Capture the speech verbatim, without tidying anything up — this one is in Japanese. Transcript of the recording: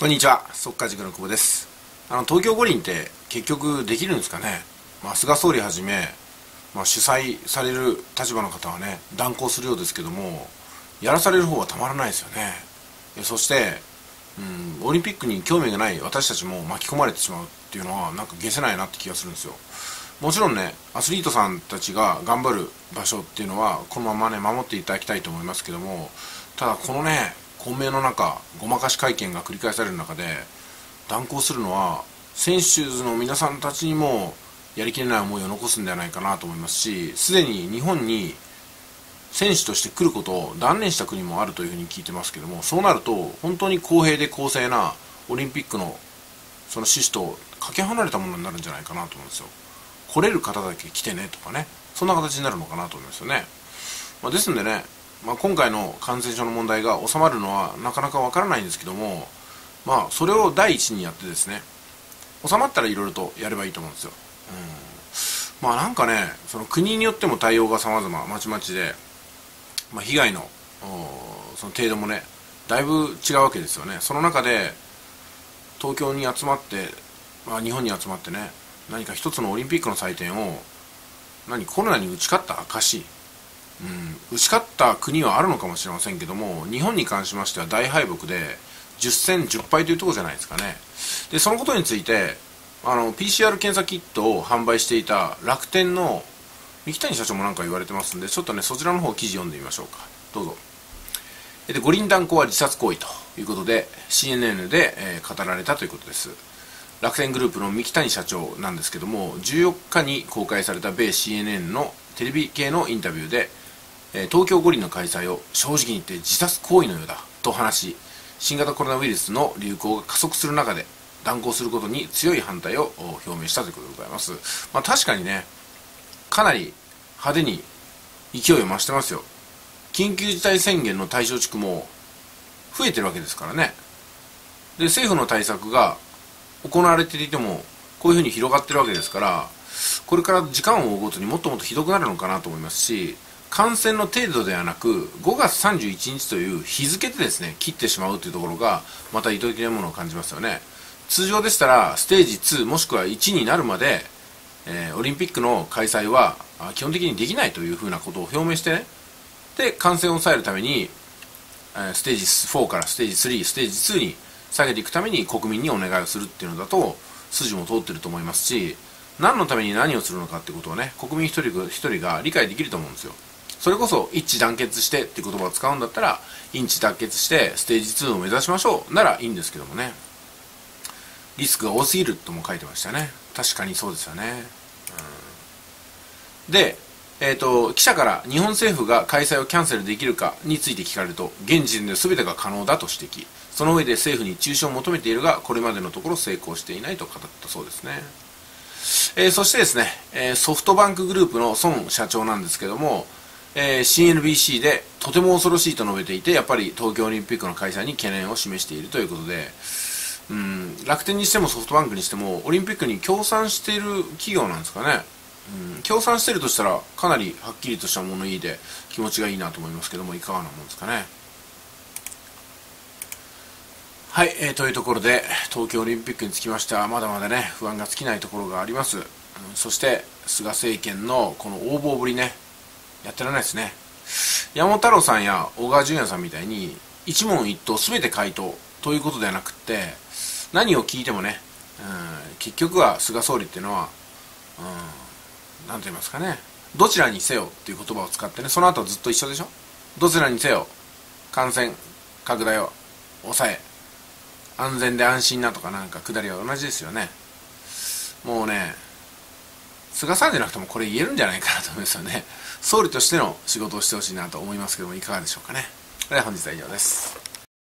こんにちは、速稼塾の久保です。あの東京五輪って結局できるんですかね。まあ、菅総理はじめ、まあ、主催される立場の方はね断行するようですけども、やらされる方はたまらないですよね。そして、うん、オリンピックに興味がない私たちも巻き込まれてしまうっていうのはなんか解せないなって気がするんですよ。もちろんね、アスリートさんたちが頑張る場所っていうのはこのままね守っていただきたいと思いますけども、ただこのね混迷の中、ごまかし会見が繰り返される中で断行するのは選手の皆さんたちにもやりきれない思いを残すんではないかなと思いますし、すでに日本に選手として来ることを断念した国もあるというふうに聞いてますけども、そうなると本当に公平で公正なオリンピックのその趣旨とかけ離れたものになるんじゃないかなと思うんですよ。来れる方だけ来てねとかね、そんな形になるのかなと思いますよね。まあ、ですのでね、まあ、今回の感染症の問題が収まるのはなかなかわからないんですけども、まあ、それを第一にやってですね、収まったらいろいろとやればいいと思うんですよ。うん、まあなんかね、その国によっても対応が様々まちまちで、まあ、被害のその程度もねだいぶ違うわけですよね。その中で東京に集まって、まあ、日本に集まってね、何か一つのオリンピックの祭典を何コロナに打ち勝った証、うん、打ち勝った国はあるのかもしれませんけども、日本に関しましては大敗北でじゅっ戦じゅっ敗というところじゃないですかね。でそのことについてあの ピーシーアール 検査キットを販売していた楽天の三木谷社長もなんか言われてますんで、ちょっとねそちらの方記事読んでみましょうか。どうぞ。で五輪断行は自殺行為ということで シーエヌエヌ で、えー、語られたということです。楽天グループの三木谷社長なんですけども、じゅうよっかに公開された米 シーエヌエヌ のテレビ系のインタビューで、えー、東京五輪の開催を正直に言って自殺行為のようだと話し、新型コロナウイルスの流行が加速する中で断行することに強い反対を表明したということでございます。まあ、確かにね、かなり派手に勢いを増してますよ。緊急事態宣言の対象地区も増えてるわけですからね。で政府の対策が行われていてもこういうふうに広がってるわけですから、これから時間を追うごとにもっともっとひどくなるのかなと思いますし、感染の程度ではなくごがつさんじゅういちにちという日付でですね切ってしまうというところがまた意図的なものを感じますよね。通常でしたらステージツーもしくはいちになるまで、えー、オリンピックの開催は基本的にできないというふうなことを表明してね、で感染を抑えるために、えー、ステージフォーからステージスリー、ステージツーに下げていくために国民にお願いをするっていうのだと筋も通ってると思いますし、何のために何をするのかってことをね国民一人一人が理解できると思うんですよ。それこそ一致団結してっていう言葉を使うんだったら、一致団結してステージツーを目指しましょうならいいんですけどもね、リスクが多すぎるとも書いてましたね。確かにそうですよね。うん、で、えーと、記者から日本政府が開催をキャンセルできるかについて聞かれると、現時点で全てが可能だと指摘。その上で政府に中止を求めているが、これまでのところ成功していないと語ったそうですね。えー、そしてですね、えー、ソフトバンクグループの孫社長なんですけども、えー、シーエヌビーシー でとても恐ろしいと述べていて、やっぱり東京オリンピックの開催に懸念を示しているということで、うん、楽天にしてもソフトバンクにしてもオリンピックに協賛している企業なんですかね。うん、協賛しているとしたらかなりはっきりとした物言いで気持ちがいいなと思いますけども、いかがなもんですかね。はい、えー、というところで東京オリンピックにつきましてはまだまだね不安が尽きないところがあります。うん、そして菅政権のこの横暴ぶりね、やってられないですね。山本太郎さんや小川淳也さんみたいに一問一答全て回答ということではなくって、何を聞いてもね、うん、結局は菅総理っていうのは、うん、なんと言いますかね、どちらにせよっていう言葉を使ってね、その後ずっと一緒でしょ。どちらにせよ感染拡大を抑え、安全で安心なとかなんか下りは同じですよね。もうね、菅さんじゃなくてもこれ言えるんじゃないかなと思いますよね。総理としての仕事をしてほしいなと思いますけども、いかがでしょうかね。では本日は以上です。